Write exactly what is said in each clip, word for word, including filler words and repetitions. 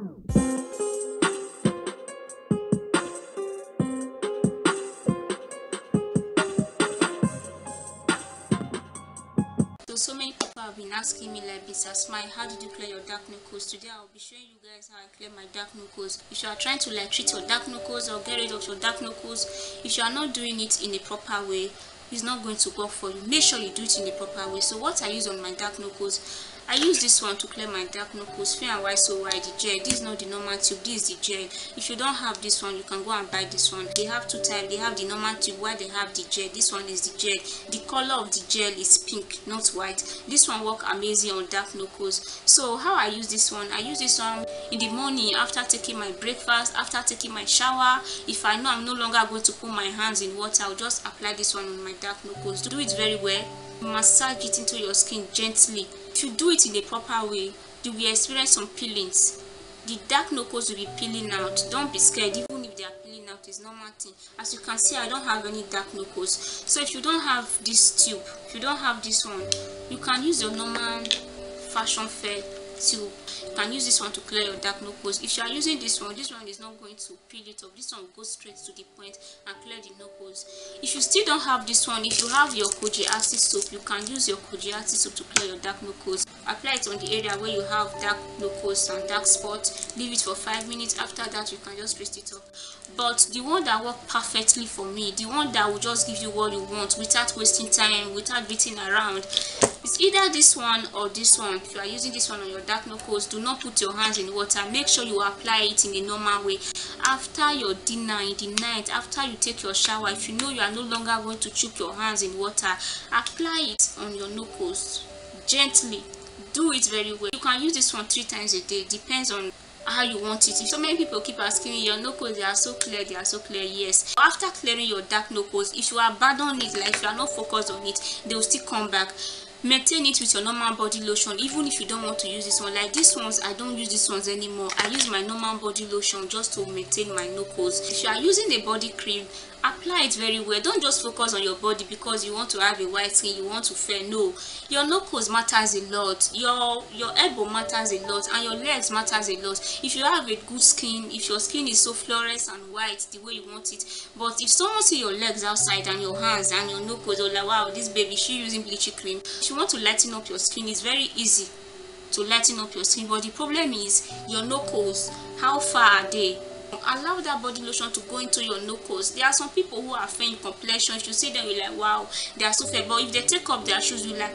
So, so many people have been asking me like, Mister Smile, how did you clear your dark knuckles? Today I'll be showing you guys how I clear my dark knuckles. If you are trying to like treat your dark knuckles or get rid of your dark knuckles, if you are not doing it in a proper way, it's not going to work for you. Make sure you do it in a proper way. So what I use on my dark knuckles, I use this one to clear my dark knuckles. Fair and Wide So Wide, the gel. This is not the normal tube, this is the gel. If you don't have this one, you can go and buy this one. They have two types. They have the normal tube while they have the gel. This one is the gel. The color of the gel is pink, not white. This one works amazing on dark knuckles. So how I use this one, I use this one in the morning after taking my breakfast, after taking my shower. If I know I'm no longer going to put my hands in water, I'll just apply this one on my dark knuckles. Do it very well. Massage it into your skin gently. If you do it in a proper way, you will experience some peelings. The dark knuckles will be peeling out. Don't be scared. Even if they are peeling out, it's normal thing. As you can see, I don't have any dark knuckles. So if you don't have this tube, if you don't have this one, you can use your normal fashion fair tube. You can use this one to clear your dark knuckles. If you are using this one, this one is not going to peel it off. This one will go straight to the point and clear the knuckles. If you still don't have this one, if you have your Kojiati soap, you can use your Kojiati soap to clear your dark knuckles. Apply it on the area where you have dark knuckles and dark spots. Leave it for five minutes. After that, you can just rest it up. But the one that worked perfectly for me, the one that will just give you what you want without wasting time, without beating around, it's either this one or this one. If you are using this one on your dark knuckles, do not put your hands in water. Make sure you apply it in a normal way. After your dinner in the night, after you take your shower, if you know you are no longer going to chuck your hands in water, apply it on your knuckles gently. Do it very well. You can use this one three times a day. Depends on how you want it. If so many people keep asking me, your knuckles, they are so clear, they are so clear. Yes, after clearing your dark knuckles, if you abandon it, like if you are not focused on it, they will still come back. Maintain it with your normal body lotion. Even if you don't want to use this one, like these ones, I don't use these ones anymore. I use my normal body lotion just to maintain my knuckles. If you are using a body cream, apply it very well. Don't just focus on your body because you want to have a white skin, you want to fair. No, your knuckles matters a lot, your your elbow matters a lot, and your legs matters a lot. If you have a good skin, if your skin is so flawless and white the way you want it, but if someone see your legs outside and your hands and your knuckles, they're like, wow, this baby, she using bleaching cream. If you want to lighten up your skin, it's very easy to lighten up your skin, but the problem is your knuckles. How far are they? Allow that body lotion to go into your knuckles. There are some people who are fair in complexion. You see them, you're like, wow, they are so fair. But if they take up their shoes, you're like,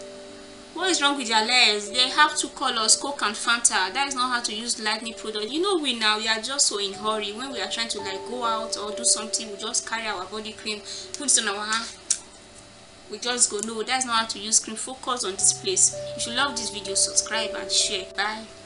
what is wrong with their legs? They have two colors, Coke and Fanta. That is not how to use lightening product. You know, we now we are just so in hurry. When we are trying to like go out or do something, we just carry our body cream, put it on our hand, we just go. No, that's not how to use cream. Focus on this place. If you love this video, subscribe and share. Bye.